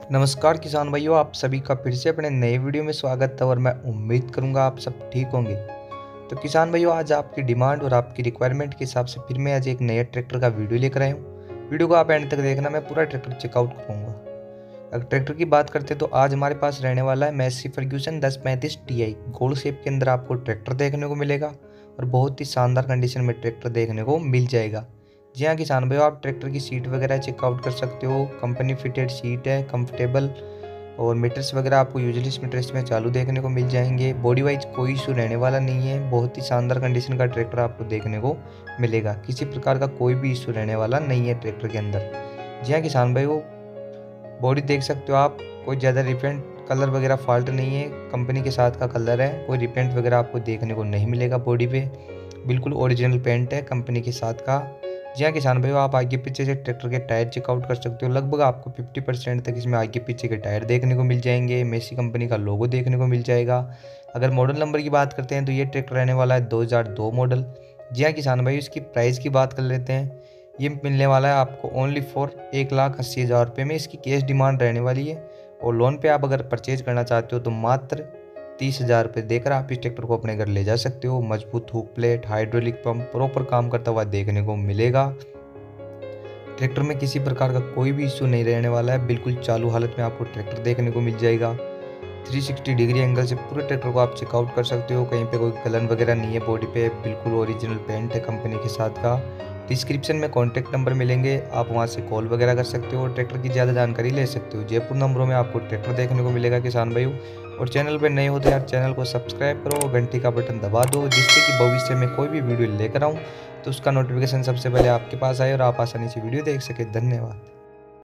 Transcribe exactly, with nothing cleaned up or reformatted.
नमस्कार किसान भाइयों, आप सभी का फिर से अपने नए वीडियो में स्वागत है और मैं उम्मीद करूंगा आप सब ठीक होंगे। तो किसान भाइयों, आज आपकी डिमांड और आपकी रिक्वायरमेंट के हिसाब से फिर मैं आज एक नए ट्रैक्टर का वीडियो लेकर आया हूँ। वीडियो को आप एंड तक देखना, मैं पूरा ट्रैक्टर चेकआउट करूँगा। अगर ट्रैक्टर की बात करते हैं तो आज हमारे पास रहने वाला है मैसी फर्ग्यूसन दस पैंतीस टी आई। गोल्ड शेप के अंदर आपको ट्रैक्टर देखने को मिलेगा और बहुत ही शानदार कंडीशन में ट्रैक्टर देखने को मिल जाएगा। जी हाँ किसान भाइयों, आप ट्रैक्टर की सीट वगैरह चेकआउट कर सकते हो। कंपनी फिटेड सीट है, कंफर्टेबल, और मीटर्स वगैरह आपको यूजली इस मीटर्स में चालू देखने को मिल जाएंगे। बॉडी वाइज कोई इशू रहने वाला नहीं है। बहुत ही शानदार कंडीशन का ट्रैक्टर आपको देखने को मिलेगा। किसी प्रकार का कोई भी इशू रहने वाला नहीं है ट्रैक्टर के अंदर। जी हाँ किसान भाइयों, बॉडी देख सकते हो आप, कोई ज़्यादा रिपेंट कलर वगैरह फॉल्ट नहीं है। कंपनी के साथ का कलर है, कोई रिपेंट वगैरह आपको देखने को नहीं मिलेगा। बॉडी पे बिल्कुल ओरिजिनल पेंट है कंपनी के साथ का। जी हाँ किसान भाइयों, आप आगे पीछे से ट्रैक्टर के टायर चेकआउट कर सकते हो। लगभग आपको पचास परसेंट तक इसमें आगे पीछे के टायर देखने को मिल जाएंगे। मेसी कंपनी का लोगो देखने को मिल जाएगा। अगर मॉडल नंबर की बात करते हैं तो ये ट्रैक्टर रहने वाला है दो हज़ार दो मॉडल। जी हाँ किसान भाइयों, इसकी प्राइस की बात कर लेते हैं। ये मिलने वाला है आपको ओनली फॉर एक लाख अस्सी हज़ार रुपये में। इसकी कैश डिमांड रहने वाली है और लोन पे आप अगर परचेज करना चाहते हो तो मात्र तीस हज़ार रुपये देकर आप इस ट्रैक्टर को अपने घर ले जा सकते हो। मजबूत hook plate, hydraulic pump proper काम करता हुआ देखने को मिलेगा। ट्रैक्टर में किसी प्रकार का कोई भी इशू नहीं रहने वाला है। बिल्कुल चालू हालत में आपको ट्रैक्टर देखने को मिल जाएगा। तीन सौ साठ डिग्री एंगल से पूरे ट्रैक्टर को आप चेकआउट कर सकते हो। कहीं पे कोई कलन वगैरह नहीं है बॉडी पे, बिल्कुल ओरिजिनल पेंट है कंपनी के साथ का। डिस्क्रिप्शन में कॉन्टैक्ट नंबर मिलेंगे, आप वहां से कॉल वगैरह कर सकते हो। ट्रैक्टर की ज़्यादा जानकारी ले सकते हो। जयपुर नंबरों में आपको ट्रैक्टर देखने को मिलेगा किसान भाइयों। और चैनल पर नए हो तो यार चैनल को सब्सक्राइब करो, घंटी का बटन दबा दो, जिससे कि भविष्य में कोई भी वीडियो लेकर आऊँ तो उसका नोटिफिकेशन सबसे पहले आपके पास आए और आप आसानी से वीडियो देख सके। धन्यवाद।